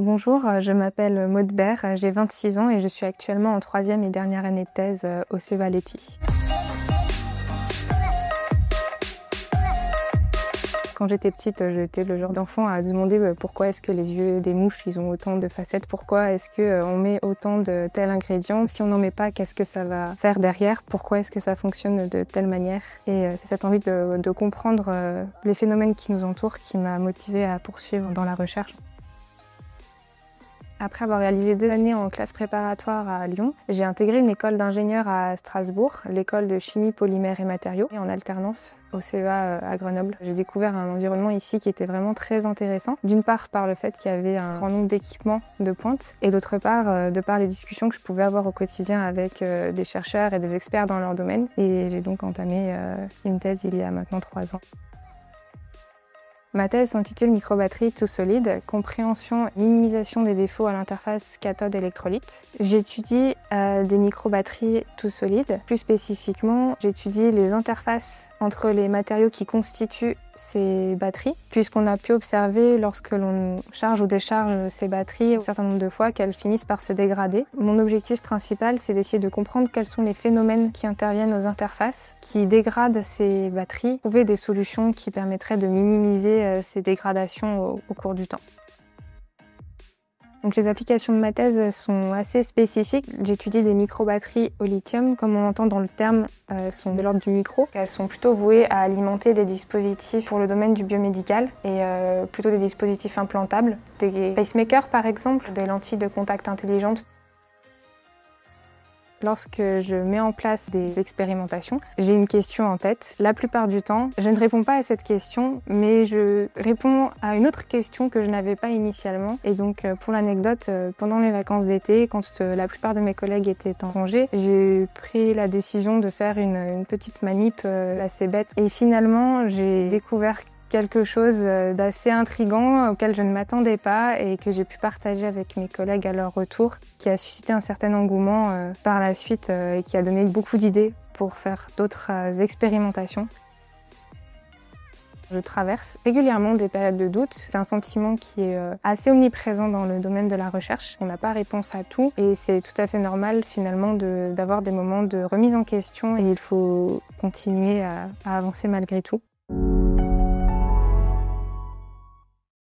Bonjour, je m'appelle Maud Bert, j'ai 26 ans et je suis actuellement en troisième et dernière année de thèse au Cevalletti. Quand j'étais petite, j'étais le genre d'enfant à demander pourquoi est-ce que les yeux des mouches ils ont autant de facettes, pourquoi est-ce qu'on met autant de tel ingrédient, si on n'en met pas, qu'est-ce que ça va faire derrière, pourquoi est-ce que ça fonctionne de telle manière. Et c'est cette envie de comprendre les phénomènes qui nous entourent qui m'a motivée à poursuivre dans la recherche. Après avoir réalisé 2 années en classe préparatoire à Lyon, j'ai intégré une école d'ingénieur à Strasbourg, l'école de chimie, polymères et matériaux, et en alternance au CEA à Grenoble. J'ai découvert un environnement ici qui était vraiment très intéressant, d'une part par le fait qu'il y avait un grand nombre d'équipements de pointe, et d'autre part de par les discussions que je pouvais avoir au quotidien avec des chercheurs et des experts dans leur domaine. Et j'ai donc entamé une thèse il y a maintenant 3 ans. Ma thèse s'intitule Microbatterie tout solide, compréhension et minimisation des défauts à l'interface cathode-électrolyte. J'étudie des microbatteries tout solides. Plus spécifiquement, j'étudie les interfaces entre les matériaux qui constituent ces batteries, puisqu'on a pu observer lorsque l'on charge ou décharge ces batteries un certain nombre de fois qu'elles finissent par se dégrader. Mon objectif principal, c'est d'essayer de comprendre quels sont les phénomènes qui interviennent aux interfaces, qui dégradent ces batteries, trouver des solutions qui permettraient de minimiser ces dégradations au cours du temps. Donc les applications de ma thèse sont assez spécifiques. J'étudie des microbatteries au lithium, comme on l'entend dans le terme, sont de l'ordre du micro. Elles sont plutôt vouées à alimenter des dispositifs pour le domaine du biomédical et plutôt des dispositifs implantables, des pacemakers par exemple, des lentilles de contact intelligentes. Lorsque je mets en place des expérimentations, j'ai une question en tête. La plupart du temps, je ne réponds pas à cette question, mais je réponds à une autre question que je n'avais pas initialement. Et donc, pour l'anecdote, pendant les vacances d'été, quand la plupart de mes collègues étaient en congé, j'ai pris la décision de faire une petite manip assez bête. Et finalement, j'ai découvert quelque chose d'assez intriguant auquel je ne m'attendais pas et que j'ai pu partager avec mes collègues à leur retour, qui a suscité un certain engouement par la suite et qui a donné beaucoup d'idées pour faire d'autres expérimentations. Je traverse régulièrement des périodes de doute. C'est un sentiment qui est assez omniprésent dans le domaine de la recherche. On n'a pas réponse à tout et c'est tout à fait normal finalement d'avoir des moments de remise en question et il faut continuer à avancer malgré tout.